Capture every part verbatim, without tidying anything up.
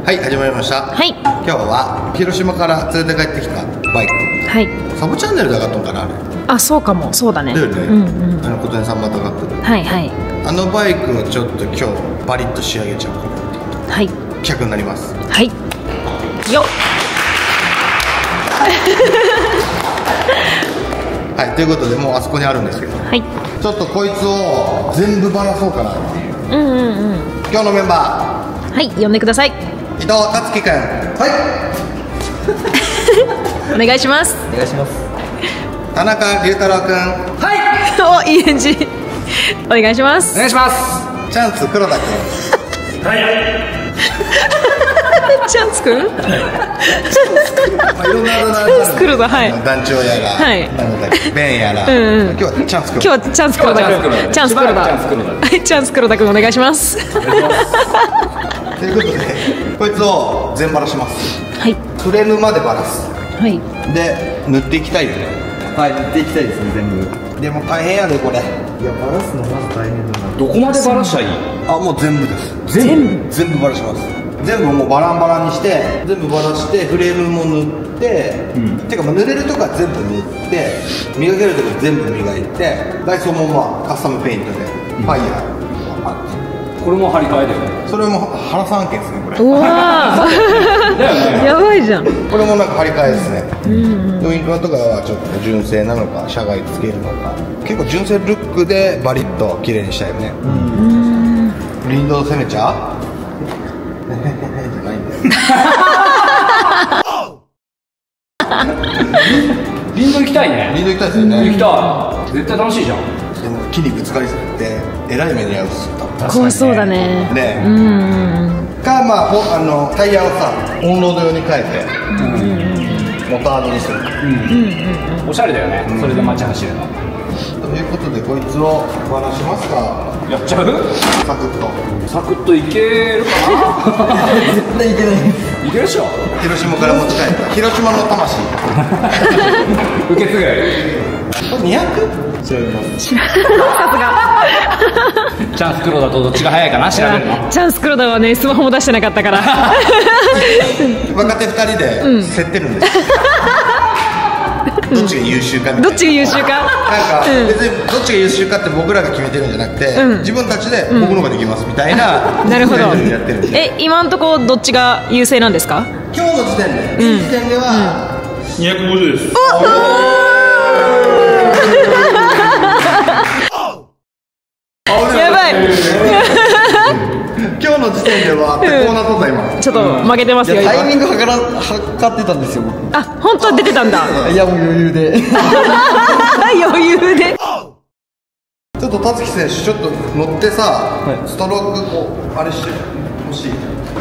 はい、始まりました。 はい。 今日は広島から連れて帰ってきたバイク。 はい。 サブチャンネルで上がったのかなあれ。 あ、そうかも。そうだね。 だよね。 うんうん。 あの小谷さんまたがってる。 はいはい。 あのバイクをちょっと今日バリッと仕上げちゃおうかなっていうはい。 企画になります。 はい。よっ。 はい、ということでもうあそこにあるんですけど、 はい。 ちょっとこいつを全部ばらそうかなっていう。 うんうんうん。 今日のメンバー。はい、呼んでください。 伊藤達樹くん。はい。 お願いします。 お願いします。 田中龍太郎くん。 はい。 お、いい返事。お願いします。 お願いします。 チャンス黒田くん。 はい。 チャンスくん。 まあ、いろんなあだ名があるんで。 チャンス黒田、はい。 団長やら、 はい。 なんだっけ、ベンやら。 うんうん。 今日はチャンス黒田。 今日はチャンス黒田。チャンス黒田。チャンス黒田くんお願いします。 ということで、こいつを全バラします。 はい。 フレームまでバラす。 はい。 で、塗っていきたいよね。 はい、塗っていきたいですね、全部。 でも大変やで、これ。いや、 バラすのまず大変だな。 どこまでバラしたらいい？ あ、もう全部です。 全部。 全部バラします。全部もうバランバランにして、全部バラして、フレームも塗って、うん、てか、まあ、塗れるとこは全部塗って、磨けるとこ全部磨いて、ダイソーもまあカスタムペイントで、ファイヤー。 これも張り替えだよね。 それも原さん件ですね、これ。 うわー。やばいじゃん。 これもなんか張り替えですね。うん、ウインカーとかはちょっと純正なのか、車外つけるのか。結構純正ルックでバリッと綺麗にしたよね。うん。林道攻めちゃう？じゃないんだよ。 林道行きたいね。 林道行きたいですよね。 行きたい。絶対楽しいじゃん。 でも木にぶつかりすぎてえらい目に遭うっすよ。 怖そうだね。 ね。 うん。 かまああのタイヤをさオンロード用に変えてモタードにする。 おしゃれだよね。それで街走るの。 ということでこいつをバラしますか。 やっちゃう？ サクッと。 サクッといけるかな？ 絶対いけない。 いけるでしょ。 広島から持ち帰った広島の魂。 受け継ぐ。 これにひゃく？ 調べます。 さすが。 チャンス黒田とどっちが早いかな調べるの。 チャンス黒田はねスマホも出してなかったから。 若手ふたりで競ってるんです。どっちが優秀かみたいな。 どっちが優秀か。 なんか別にどっちが優秀かって僕らが決めてるんじゃなくて、自分たちで僕のができますみたいな。 なるほど。 やってる。 え、今のところどっちが優勢なんですか。 今日の時点で現時点ではにひゃくごじゅうです。 やばい。 今日の時点ではこうなっとった今。 ちょっと負けてますよ。 タイミング測ら測ってたんですよ。 あ、本当は出てたんだ。 いやもう余裕で。 余裕で。 ちょっと達樹選手ちょっと乗ってさ、ストロークこうあれしてほしい。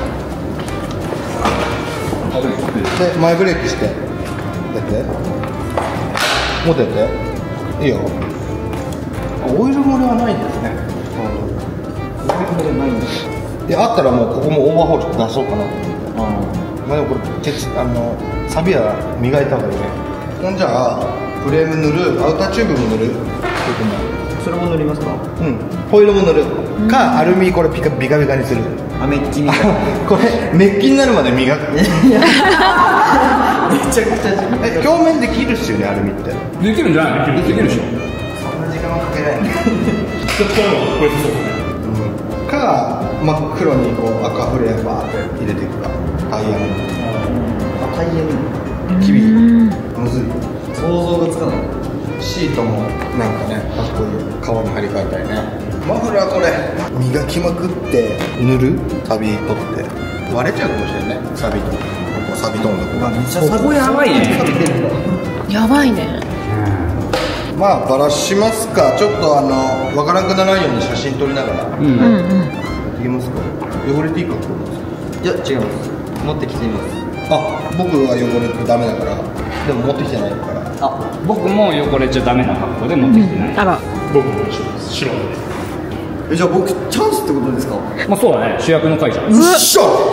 で前ブレーキしてやってもっとやっていいよ。オイル漏れはないんですね。オイル漏れないんです。であったらもうここもオーバーホール出そうかなと思って。まあでもこれ鉄あのサビは磨いた方がいいね。ほんじゃあフレーム塗る、アウターチューブも塗る。 それも塗りますか。 うん。ホイールも塗る。かアルミこれピカビカビカにする。 あ、メッキみたいな。 これメッキになるまで磨く。 めちゃくちゃえ、表面で切るっすよね、アルミって。 できるんじゃないの？できるでしょ。 そんな時間はかけないね。 ちょっとこれそうね。 か真っ黒にこう赤フレーバーって入れていくか。タイヤに。 あ、タイヤにきびむずい。 想像がつかない。 シートもなんかね、かっこいい革に張り替えたいね。マフラーこれ磨きまくって塗る。サビ取って割れちゃうかもしれないね。サビとここサビ飛んだここ。 めっちゃここやばいね。 やばいね。 まあバラしますか。ちょっとあのわからんくならないように写真撮りながら。うんうんうん。いきますか。汚れていいか。 いや違います。持ってきています。 あ、僕は汚れてダメだから。でも持ってきてないから。 あ、僕も汚れちゃダメな格好で持ってきてない。 あら。 僕も一緒です。白で。 え、じゃあ僕チャンスってことですか。 まあそうだね。主役の回じゃん。 うっしょ。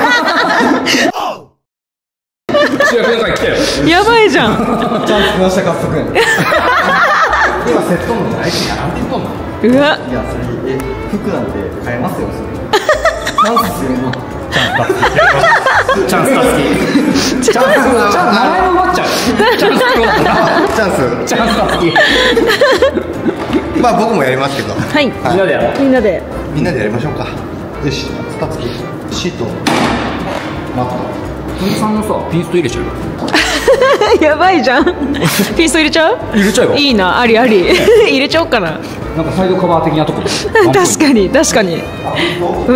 主役の回来たよ。 やばいじゃん。 チャンス来ましたか、福君。 今セットのあいつやらんてんとんの。 うわ。 いや、それ、え、服なんて買えますよ、それ。チャンスですよ、今。 チャンスタスキチャンス名前も奪っちゃうチャンスチャンスチャンスタスキまあ僕もやりますけど、 はい、 みんなでやろう。 みんなでみんなでやりましょうか。よし、二つきシートマット。 ふみさんのさピンスト入れちゃうよ。 やばいじゃん。ピースト入れちゃう？ 入れちゃうよ。 いいな、ありあり。入れちゃおうかな。 なんかサイドカバー的なとこ確かに確かに。うん。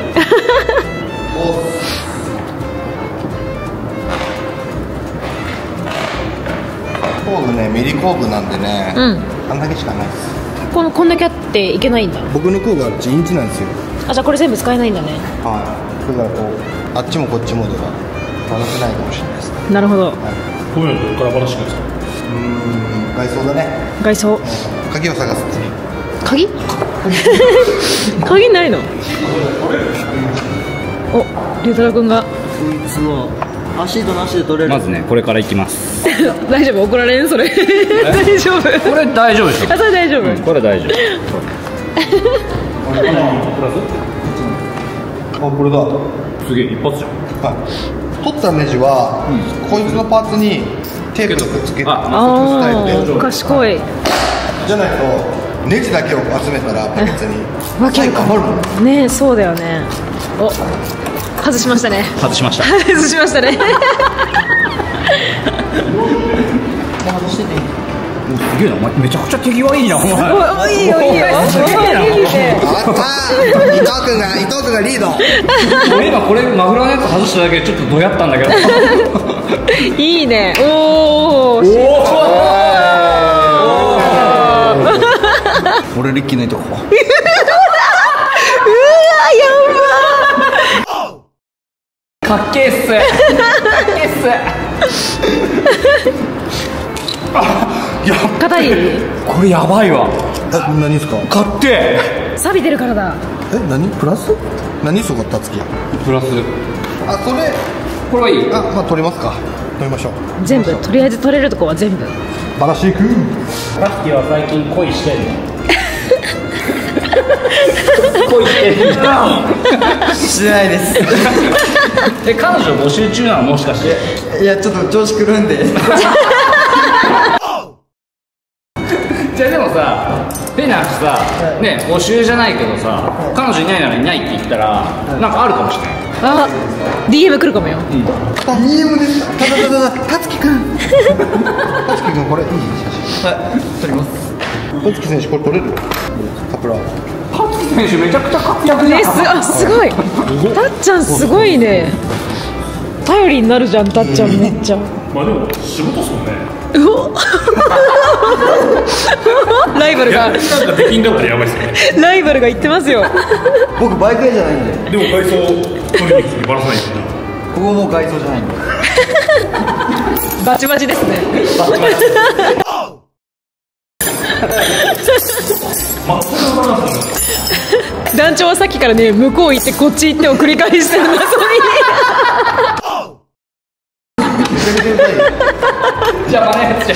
工具ね、ミリ工具なんでね、 うん、 あんだけしかないです。 このこんだけあっていけないんだ。 僕の工具はインチなんですよ。 あ、じゃあこれ全部使えないんだね。 はい。だからこうあっちもこっちもでは渡せないかもしれないですね。 なるほど。 こういうのどこから話してくんですか。 うーん、外装だね。 外装。 鍵を探すっていう。 鍵？鍵ないの？お、龍太郎くんが。 こいつは足となしで取れる。 まずねこれからいきます。 大丈夫？怒られんそれ。大丈夫。 これ大丈夫でしょ。 あ、それ大丈夫。 うん、これ大丈夫。 あ、これだ。 すげえ一発じゃん。 はい。取ったネジは、うん、こいつのパーツにテープとくっつけてああ、賢い。 じゃないとネジだけを集めたらバケツにわけが余るもんね。そうだよね。お、外しましたね。 外しました。 外しましたね。 外してていい。 もうすげえな、お前めちゃくちゃ手際いいな、お前。 お、いいよいいよ。 すげえな。 あったー。伊藤君が伊藤君がリード。 俺今これマフラーのやつ外しただけでちょっとどやったんだけど。 いいね。おお。おお。俺リッキーのいとこ。うわやば。 かっけえっす。かっけえっす。 硬い。 これやばいわ。 え、何ですか。 かっけえ。 錆びてるからだ。 え、何プラス何そこたつき。 プラス。 あ、それこれはいい。 あ、まあ取りますか。取りましょう。 全部とりあえず取れるとこは全部。 バラシー君。 ラッキーは最近恋してるの。恋してるの。 してないです。 え、彼女募集中なのもしかして。 いやちょっと調子狂うんで。 じゃあでもさ、変な話さ、ね、募集じゃないけどさ、彼女いないならいないって言ったら、なんかあるかもしれない。 あ、ディーエム 来るかもよ。 ディーエム です。ただただたつき君。たつき君これいい写真。 はい、撮ります。 たつき選手これ撮れる？カプラ。 タツキ選手めちゃくちゃ活躍じゃん。 ね、す、あ、すごい。たっちゃんすごいね。頼りになるじゃん、たっちゃんめっちゃ。 まあでも仕事っすもんね。 うお。ライバルが。 なんかできんかったらやばいっすね。 ライバルが言ってますよ。 僕バイク屋じゃないんで。 でも外装取りに行くにバラさないとな。 ここも外装じゃないんで。 バチバチですね。 まあそれはバラさない。 団長はさっきからね、向こう行ってこっち行ってを繰り返してるんだ。そうじゃあ真似やっちゃ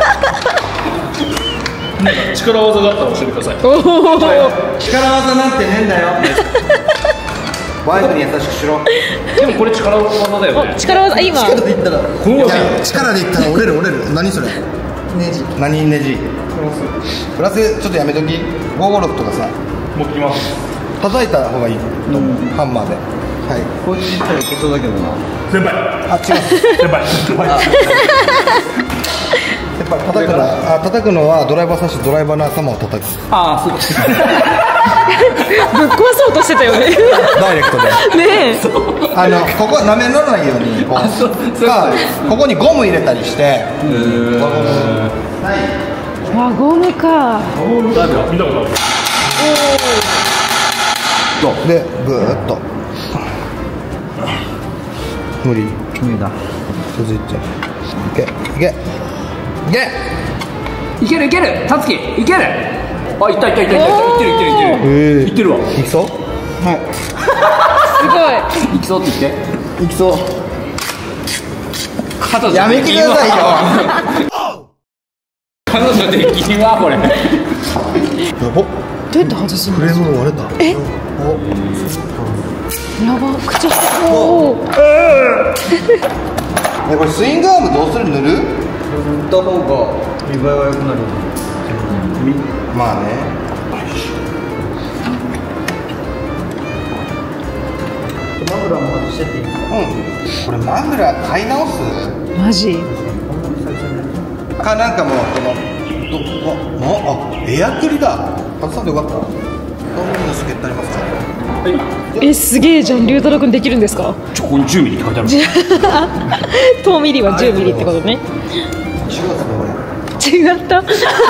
力技があったら教えてください。 おお。 力技なんてねえんだよ。 ワイフに優しくしろ。 でもこれ力技だよね。 力技、今。 力で言ったらいや力でいったら折れる折れる。何それ。 ネジ。 何ネジ。プラスちょっとやめとき。ごーごろくとかさ、 持ってきます。 叩いた方がいいと思う。ハンマーで。はい。 こいつ言ったらいけそうだけどな。 先輩。 あ、違う。 先輩。先輩。 やっぱ叩くのは、あ、叩くのはドライバーさしてドライバーの頭を叩く。 ああ、そうです。 ぶっ壊そうとしてたよね。 ダイレクトで。 ねえ。 あのここ舐めらないようにこうか、ここにゴム入れたりして。 輪ゴムか。 見たことある。 でぐーっと。無理。 無理だ。 続いて。いけいけいけ。 いけるいける、タツキいける。あ、いったいったいったいった、いってるいってるいってるいってるわ。 いきそう。はい。 すごい。 いきそうって言って。 いきそう。 彼女やめてくださいよ。 彼女できんわこれ。 やば。 どうやって外すの？ フレームが割れた。 えやば、口しておおえ、これスイングアームどうする？塗る？ 塗った方が見栄えは良くなる。 まあね。 マフラーも外してっていいですか？ うん。これマフラー買い直す？ マジ？ かなんかもうこのどこもあエアクリだ。外さんでよかった。どんなの助っ人ありますか？ え、すげえじゃん。龍太郎くんできるんですか？ ちょここにじゅうミリって書いてある。 遠ミリはじゅうミリってことね。 違うですねこれ。 違った。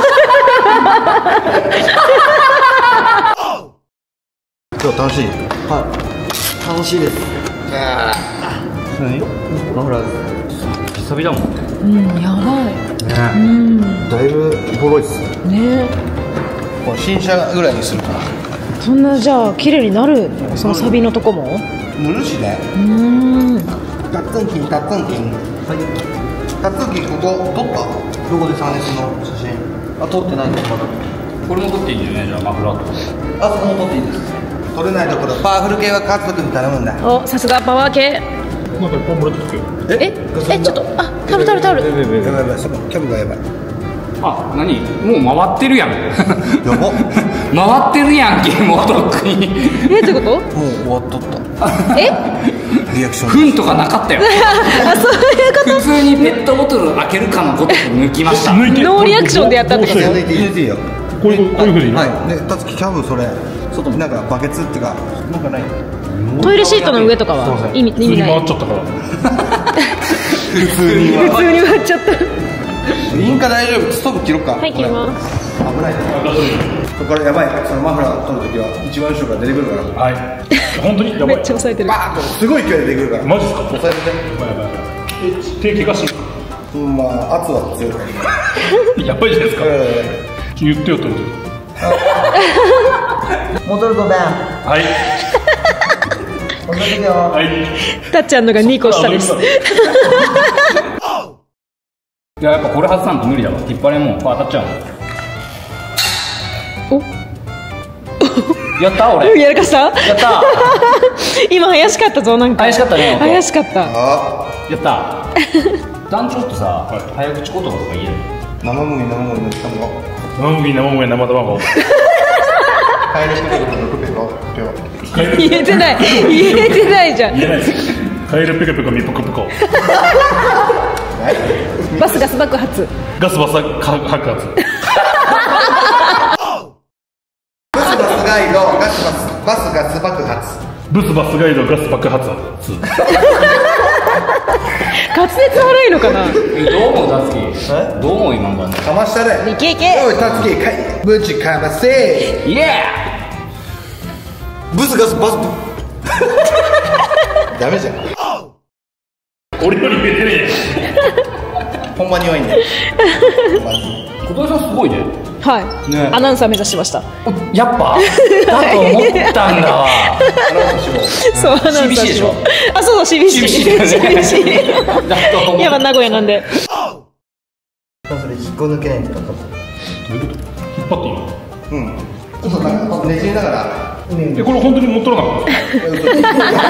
今日楽しい。 はい。楽しいです。 何？ マフラーです。 久々だもん。 うん、やばい。 ね。 うん、 だいぶボロいっす。 ね。 これ新車ぐらいにするから。 そんなじゃあ綺麗になる？そのサビのとこも？ 塗るしね。 うーん。 タッツンキンタッツンキン。 はい。 タッツンキンここ撮った？どこでサンネスの写真。 あ、撮ってないですまだ。 これも取っていいんだよね、じゃあマフラーと。 あ、そこも撮っていいです。 撮れないところパワフル系はカズト君に頼むんだ。 お、さすがパワー系。 なんかいっぱいもらってきてよ。 え、え、ちょっと、あ、タオルタオルタオル。 やばいやばい、そのキャブがやばい。 あ、何？もう回ってるやん。 やば。 回ってるやんけ、もうとっくに。 え、どういうこもう終わっとった。 と？え？ リアクション。 フンとかなかったよ。 あ、そういうこ普通にペットボトル開けるかのごとく抜きました。 抜いて。 ノーリアクションでやったってことどう抜いて入れていいよ。 こういうこういうふうに。 はい。で、たつきキャブそれ。外なんかバケツっていうかなんかない。 と？トイレシートの上とかは意味普通に意味ない。 回っちゃったから。 普通に普通に割っちゃった。 いいんか大丈夫。ストーブ切ろうか。 はい、切ります。 危ない。これやばい。そのマフラー取るときは一番後ろから出てくるから。 はい。本当にやばい。 めっちゃ押さえてる。 バーッとすごい勢いで出てくるから。 マジっすか？ 押さえてて。 やばいやばいやばい。え、手怪我し。 うんまあ圧は強いから。 やばいじゃないですか。 え言ってよと思って。 戻るごめん。 はい。 戻るよ。 はい。 たっちゃんのがにこ下です。 いや、やっぱこれ外さんと無理だわ。引っ張れもう当たっちゃうお、 もん。やった俺。 やらかした？ やった今怪しかったぞ、なんか。 怪しかったね音怪しかった。 あやった団長ってさ、早口言葉とか言える？ 生麦生麦の下も生麦生麦生卵。 カエルペコペコペコペコ。 言えてない。言えてないじゃん。 言えないです。カエルペコペコミポコペコ。 バスガス爆発。 ガスバサか爆発。 バスバスガイドガスバスバスガス爆発。 ブスバスガイドガス爆発。 滑舌悪いのかな。 え、どう思うダツキ？どう思う今の感じ？ かましたで。 いけいけ。 おいたつきかい。ぶちかませ。 イエブスガスバス。ダメじゃん。 俺よりベテレン。 ほんまに弱いんだよ。ほんまに。 ー、小鳥さんすごいね。 はい、 ねアナウンサー目指しました。 やっぱだと思ったんだわ。 そう、アナウンサーシービーシー でしょ？ あ、そうそう、シービーシー。 シービーシー だよねシービーシーだと思う。 やっぱ名古屋なんで。 それ引っこ抜けないんだよ。 どういうこと？引っ張っていいの？ うん。ちょっとなんかねじりながら。 え、これ本当に持っとらなかったんですか？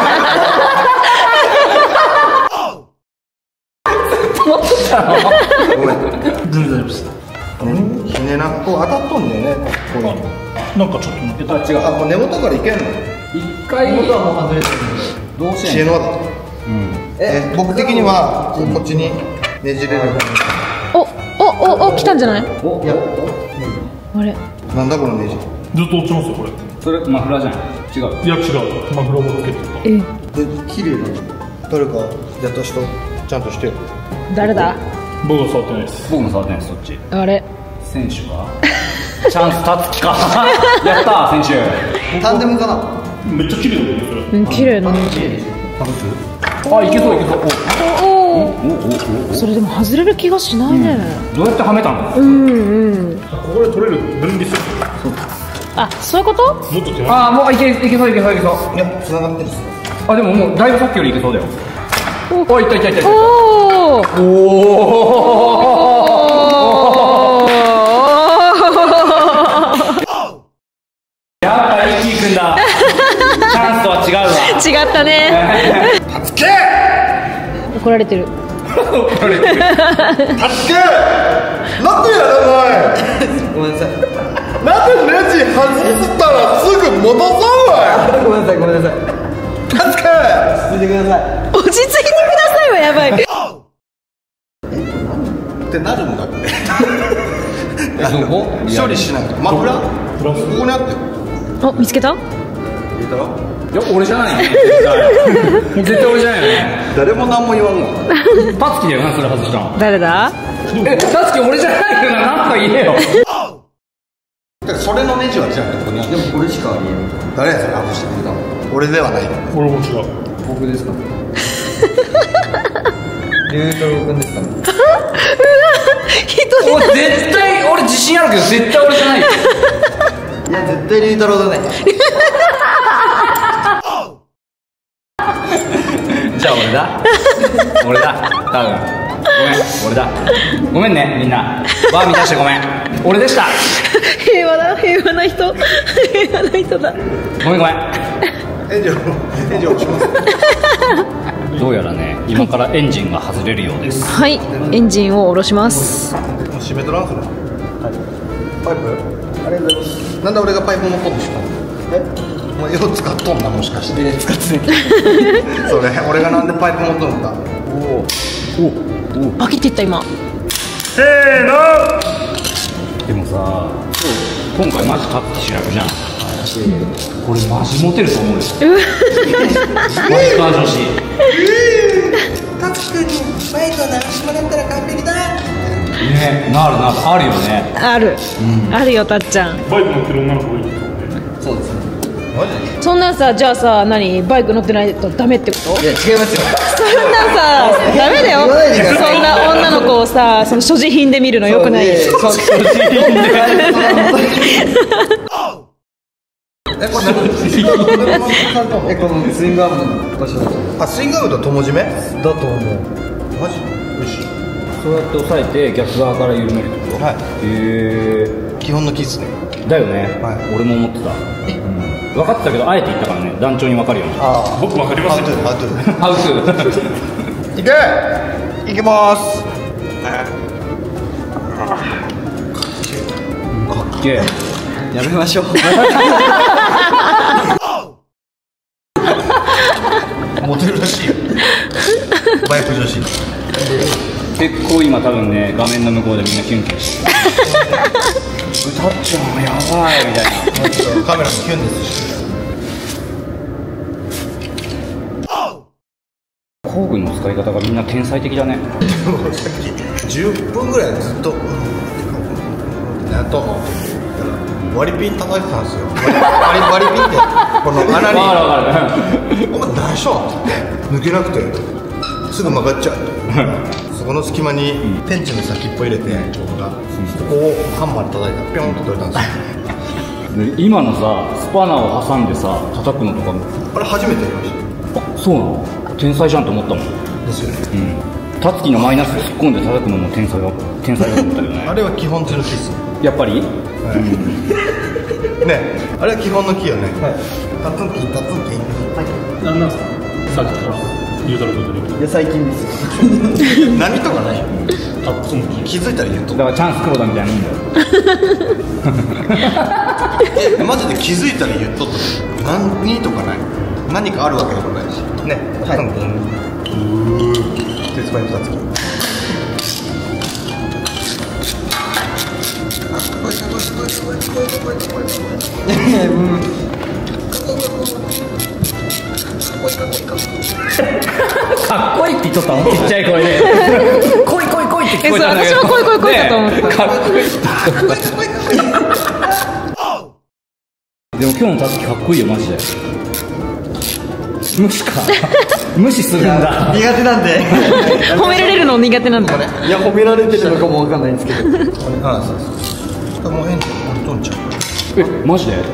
ごめん。 全然大丈夫です。 ひねな。こう当たっとんだよね。こういうの。 なんかちょっとあ、違う。 あ、もう根元からいけんの。 一回元はもう外れてるんで。 どうしてんの？ 知恵の輪だ。え、僕的にはこっちにねじれる。 お、お、お、お、来たんじゃない？ お、 いや、 あれ。 なんだこのネジ。 ずっと落ちますよこれ。 それマフラーじゃない？違う。 いや違う。マグロもつけてる。 え、 で、綺麗な。誰かやった人ちゃんとしてよ。 誰だ？ 僕は触ってないです。 僕も触ってないです、そっち。 あれ。 選手がチャンス立つ気か。やったー、選手。 タンデムかな。 めっちゃ綺麗だよねそれ。 うん、綺麗な。 あ、いけそういけそう。 お、お、 おおおお。 それでも外れる気がしないね。 どうやってはめたの？ うん、うん。 ここで取れる分離する。 あ、そういうこと？ もっと手前。 あー、もういけいけそういけそういけそう。 いや、繋がってるっす。 あ、でももうだいぶさっきよりいけそうだよ。お、いったいったいったいった。 おお。 おお。 違ったね。怒られてる。 助けなんでやらないごめんなさい。 なんでレジ外したらすぐ戻そうわごめんなさい、ごめんなさい。 助け落ち着いてください。 落ち着いてくださいはやばい。 ってなるんだってえどこ処理しないとマフラーここにあってよお、見つけた？ 入れたらいや俺じゃないよ絶対絶対俺じゃないよね。 誰も何も言わんのタツキだよなそれ外したの。 誰だ？ えタツキ俺じゃないよな。なんか言えよ。 だからそれのネジはじゃあどこにあるでもこれしか言えない。 誰やそれ外してくれたの俺ではない俺も違う。 僕ですか。龍太郎くんですかね。 人俺絶対俺自信あるけど絶対俺じゃないよ。 いや、絶対龍太郎だね。 じゃあ俺だ俺だ多分ごめん俺だごめんねみんなバー満たしてごめん俺でした。 平和だ、平和な人、平和な人だ。 ごめんごめん。 エンジンエンジン落ちますどうやらね今からエンジンが外れるようです。 はい、エンジンを下ろします。 もう閉めとらんそれはいパイプありがとうございますなんで俺がパイプ持っとんでしょえお前よう使っとんなもしかしてえ、使ってない。 それ俺がなんでパイプ持っとんだバキっていった今。 せーのでもさ今回マジタツキ主役じゃん。これマジモテると思うよ。マジカー女子タツキ君にバイクを鳴らしてもらったら完璧だねなるなるあるよね。 ある、あるよたっちゃん。 バイク乗ってる女の子がいる。 そうですね。 マジそんなんさ、じゃあさ、何バイク乗ってないとダメってこと？ いや、違いますよ。 そんなんさ、ダメだよ。 言わないでくださいそんな女の子をさ、その所持品で見るのよくないよ。 そうそうそうえこれ何え、このスイングアームの場所だとあスイングアームと友締めだと思う。 マジよしそうやって押さえて逆側から緩めるってこと。 はいへえ基本のキーっすねだよね、 はい俺も思ってた、うん、分かってたけどあえて言ったからね団長に分かるように。 あ僕わかりません。 ハウトゥーハウトゥーハウスいけいきまーすかっけえ。 やめましょう。 モテるらしいよバイク女子結構今多分ね画面の向こうでみんなキュンキュンしてるたっちゃんやばいみたいな。 カメラもキュンですし工具の使い方がみんな天才的だね。 さっきじゅっぷんぐらいずっとうんやっと割りピン叩いてたんですよ割り割りピンってこの穴にわかるわかる。 お前大丈夫って抜けなくてすぐ曲がっちゃうそこの隙間にペンチの先っぽ入れてちょうどがそこをハンマーで叩いたらピョンと取れたんですよで今のさスパナを挟んでさ叩くのとかあれ初めてやりましたあそうなの天才じゃんと思ったもん。 ですよねうんタツキのマイナス突っ込んで叩くのも天才だ天才だと思ったけどねあれは基本中のキーっすやっぱりねあれは基本のキーよねタツンキンタツンキンなんなんすか。さっきから龍太郎君と龍太郎いや、最近ですよ。 何とかないよタッツンキー。 気づいたら言うとだからチャンス久保田みたいなもんだよえマジで気づいたら言っとったの何とかない何かあるわけでもないしねタツンキンうー鉄パイプタツキンかっこいいって言っとったのちっちゃい声で来い来い来いって聞こえたんだけどえそう私も来い来い来いだと思ったねえかっこいいでも今日のタツキかっこいいよマジで。無視か無視するんだ。 苦手なんで。 褒められるの苦手なんだ。 いや、褒められてるのかもわかんないんですけど。 ああそうそうそうもうエンジン俺飛んじゃうえマジで、うん、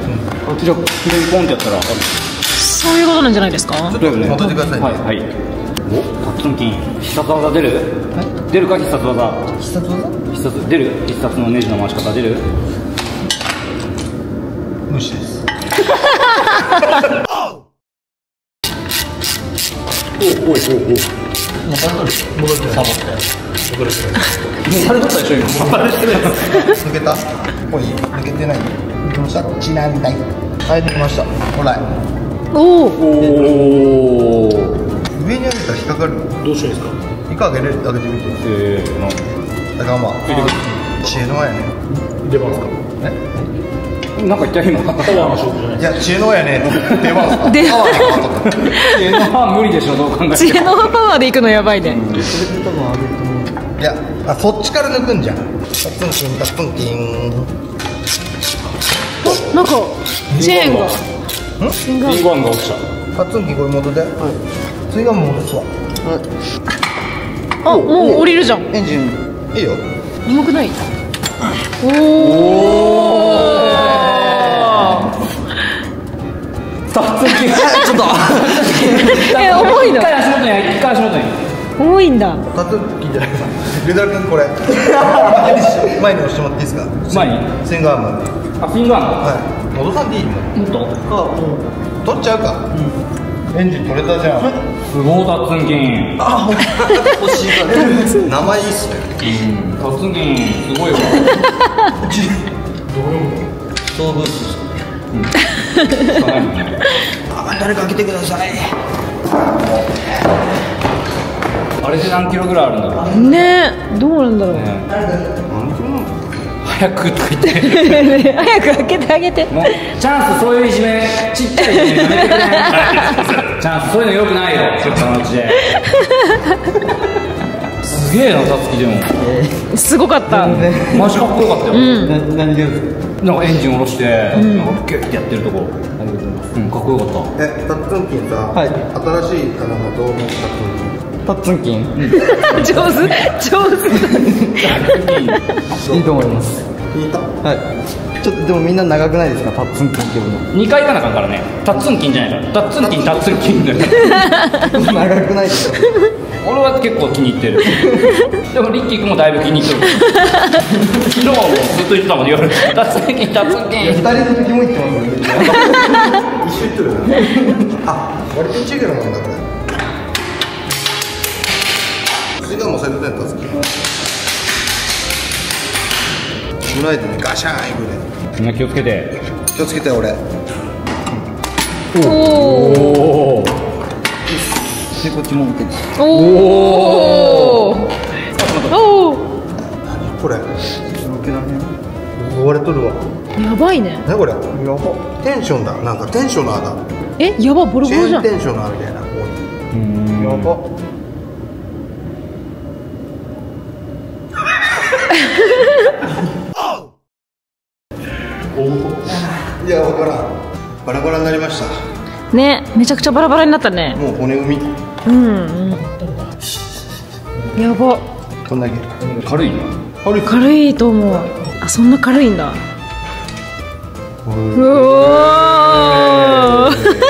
じゃあ左ポンってやったらそういうことなんじゃないですか。 ちょっと持っといてくださいねはいはいおタッツンキン必殺技出る出るか必殺技必殺技必殺出る必殺のネジの回し方出る無視ですおおいおおお戻ってない。 戻れてないあれだったでしょ今抜けた？おい、抜けてない。抜けました。ちなんだい。はい、抜けました。ほら。 おお。 おお上に上げたら引っかかる。 どうしたらいいですか？ 一回上げれ上げてみて。 せーのだからまあ、知恵の輪やね。 出番ですか？ なんか言った今パワーの勝負じゃないいや、知恵の輪やね。出ますか？ 出パワーで変わった。 知恵のは無理でしょどう考えても知恵のパワーでいくのやばいね。 いや、あ、そっちから抜くんじゃん。タッツンキン、タッツンキン。 なんかチェーンが。チェーンが。 リンゴあんが落ちたタッツンキンこれ戻って。はい。次が戻すわ。 あ、もう降りるじゃん。 エンジン、いいよ。 重くない？おお。 タッツンキンちょっとえ、重いの一回足元に一回足元に重いんだ。 タッツンキンじゃないか。レダル君これ。前に押してもらっていいですか？ 前にスイングアーム。 あフィンガーはい。戻さんでいいの？ もっと取っちゃうか。エンジン取れたじゃん。 すごいタッツンキンあ、欲しいから。名前いいっすね。 タッツンキンすごいわ総ブース。あ、誰か来てください。 あれで何キロぐらいあるんだろうねえ、どうなんだろう。 早くとか言って早く開けてあげて。 もうチャンスそういういじめちっちゃいいじめやめてくれチャンスそういうのよくないよそのうちですげえなたつきでもすごかった。 マジかっこよかったよ、 うん。 何でやるんですか？ なんかエンジン下ろして、なんかギュッてやってるとこ、うん、かっこよかったえ、タッツンキンさ、 はい新しい棚がどう思ったタッツンキン上手、上手。 いいと思います。 聞いた？ はい。ちょっとでもみんな長くないですか？タッツンキンって呼ぶの。 にかい行かなあかんからねタッツンキンじゃないからタッツンキンタッツンキンだよ長くないですか？ 俺は結構気に入ってるでもリッキー君もだいぶ気に入ってる昨日はもうずっと言ってたもん夜タッツンキンタッツンキン二人の時も言ってますね。 一緒言ってるよな。あ、割とチゲのもんだこれ。次がもうセットテント好き。胸板にガシャーンいくね。 みんな気をつけて気をつけて俺。 おお。 でこっちも受けて。 おお。おお。 何これ？ 受けられん。 追われとるわ。 やばいね。 何これ？テンションだ。なんかテンショナーだ。 え、やば、ボロボチロじゃん。 ェーンテンショナーみたいな。ここに。やば。いや、わからん。バラバラになりました。 ね、めちゃくちゃバラバラになったね。 もう骨組み。 うん、うん。やば。 こんだけ。 軽いな軽い。 軽いと思う。あ、そんな軽いんだ。うおー。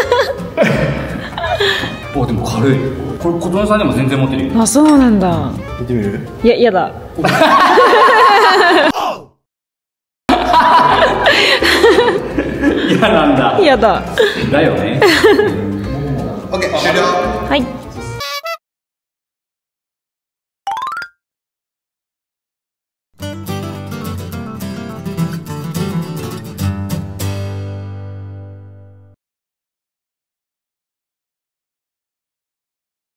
おでも軽いこれ琴音さんでも全然持ってるよあ、そうなんだ。 見てみる？ いや、やだ。 嫌なんだやだ。 だよねオッケー、終了。 はい。